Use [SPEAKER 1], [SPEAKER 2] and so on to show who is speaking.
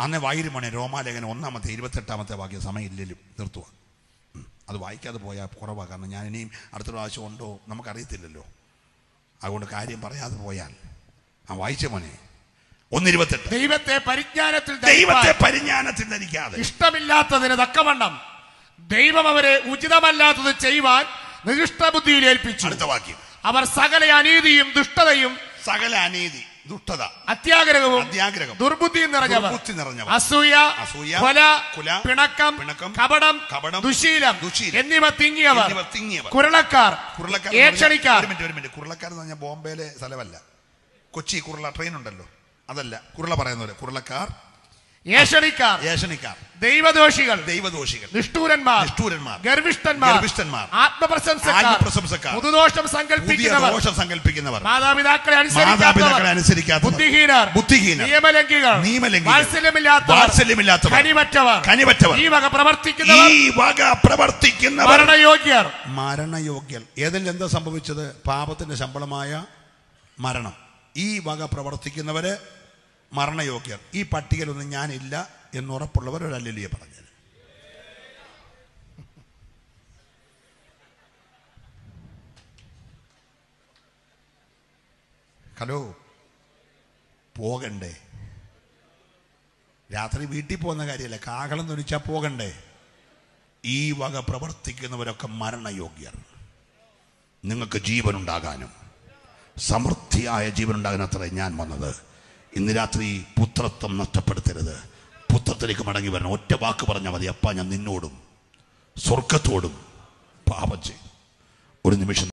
[SPEAKER 1] അന്ന് വായിരുമണി റോമാലേഖനം 1-28 വാക്യം സമയമില്ലല്ലോ നിർത്തുക. അത് വായിക്കാതെ പോയാൽ കുറവാണ്. കാരണം ഞാൻ ഇനിയും അടുത്ത പ്രാവശ്യം ഉണ്ടോ നമുക്കറിയത്തില്ലല്ലോ. അതുകൊണ്ട് കാര്യം പറയാതെ പോയാൽ വായിച്ച മോനെ 1:28.
[SPEAKER 2] ദൈവത്തെ
[SPEAKER 1] പരിജ്ഞാനത്തിൽ ധരിക്കാതെ
[SPEAKER 2] ഇഷ്ടമില്ലാത്തതിന് തക്കവണ്ണം ദൈവം അവരെ ഉചിതമല്ലാത്തത് ചെയ്യുവാൻ നിഷ്ഠബുദ്ധിയിൽ ഏൽപ്പിച്ചു.
[SPEAKER 1] അടുത്ത വാക്യം.
[SPEAKER 2] അവർ സകല അനീതിയും ദുഷ്ടതയും
[SPEAKER 1] ദുഷ്ടത
[SPEAKER 2] അത്യാഗ്രഹവും
[SPEAKER 1] ദുർബുദ്ധിയും
[SPEAKER 2] നിറഞ്ഞവർ, അസൂയ, കൊല, പിണക്കം, കപടം, ദുശീലം എന്നിവ തിങ്ങിയവർ, കുരുളക്കാർ, ഏഷണിക്കാർ.
[SPEAKER 1] കുരുളക്കാർ എന്ന് പറഞ്ഞാൽ ബോംബെയിലെ സ്ഥലമല്ല, കൊച്ചി കുരുള ട്രെയിൻ ഉണ്ടല്ലോ, അതല്ല. കുരുള പറയുന്നവര് കുരുളക്കാർ,
[SPEAKER 2] ഏഷണിക്കാർ, ദൈവദോഷികൾ, നിഷ്ഠൂരന്മാർ, ഗർവിഷ്ഠന്മാർ, ആത്മപ്രശംസക്കാർ, പുതുദോഷം സങ്കല്പിക്കുന്നവർ, മാതാപിതാക്കളെ അനുസരിക്കാത്തവർ, ബുദ്ധിഹീനർ, നിയമലംഘികൾ, വാത്സല്യമില്ലാത്തവർ, കനിവറ്റവർ, ഈ വക പ്രവർത്തിക്കുന്നവർ മരണയോഗ്യർ. ഏതെങ്കിലും എന്താ സംഭവിച്ചത്? പാപത്തിന്റെ ശമ്പളമായ മരണം. ഈ വക പ്രവർത്തിക്കുന്നവര് മരണയോഗ്യർ. ഈ പട്ടികയിലൊന്നും ഞാനില്ല എന്നുറപ്പുള്ളവർ ഒരു ഹല്ലേലൂയ പറഞ്ഞത്. ഹലോ, പോകണ്ടേ? രാത്രി വീട്ടിൽ പോകുന്ന കാര്യമല്ല, കാഹളം തൊഴിച്ചാൽ പോകണ്ടേ? ഈ വക പ്രവർത്തിക്കുന്നവരൊക്കെ മരണയോഗ്യർ. നിങ്ങൾക്ക് ജീവനുണ്ടാകാനും സമൃദ്ധിയായ ജീവനുണ്ടാകാനത്രേ ഞാൻ വന്നത്. ഇന്ന് രാത്രി പുത്രത്വം നഷ്ടപ്പെടുത്തരുത്. പുത്രത്തിലേക്ക് മടങ്ങി വരണം. ഒറ്റ വാക്ക് പറഞ്ഞാൽ മതി, അപ്പാ ഞാൻ നിന്നോടും സ്വർഗത്തോടും പാപം ചെയ്തു. ഒരു നിമിഷം